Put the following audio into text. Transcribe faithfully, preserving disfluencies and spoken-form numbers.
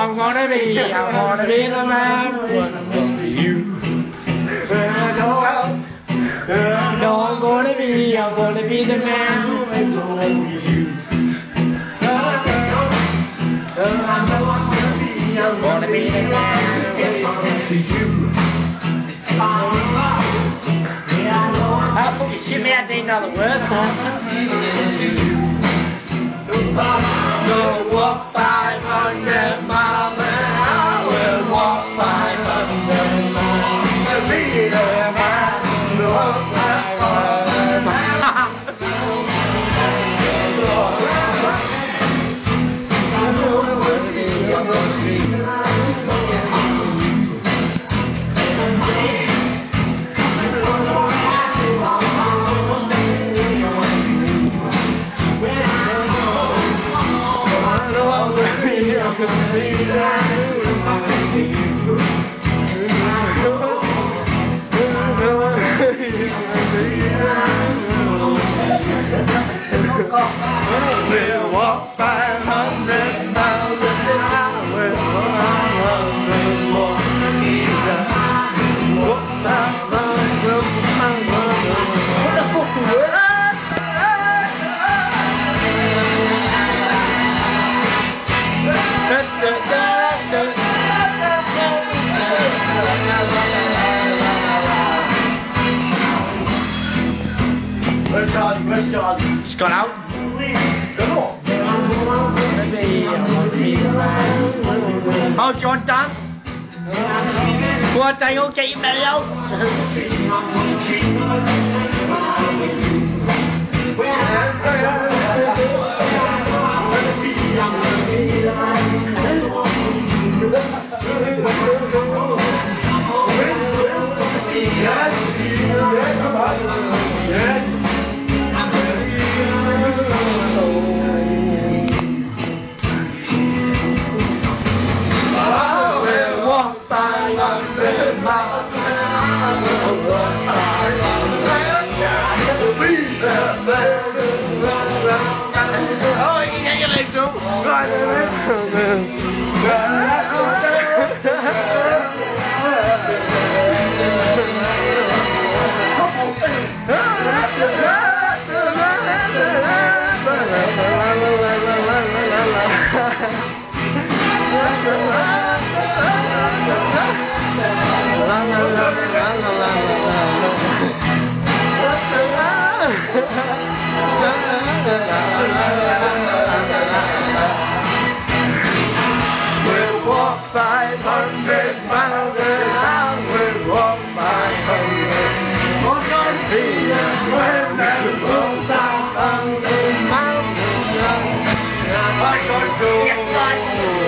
I'm gonna be, I'm gonna be the man when I'm with you. No, I'm gonna be, I'm gonna be the man who makes it with you. I'm gonna be the man who makes it with you. I thought you shit me, I didn't know the words. Go walk five hundred miles an hour, walk five hundred miles to be the man who walks five hundred miles. We'll walk five hundred miles an hour, one hundred more. Walk five hundred miles. What the fuck is that? Where's Charlie? Where's Charlie? He's gone out. Oh, John dance. Go on, Daniel, get your belly out. Oh, you can get your legs up. We'll walk five hundred miles an hour. We'll walk five hundred. We're gonna be when we walk five hundred miles an hour. I'm gonna go.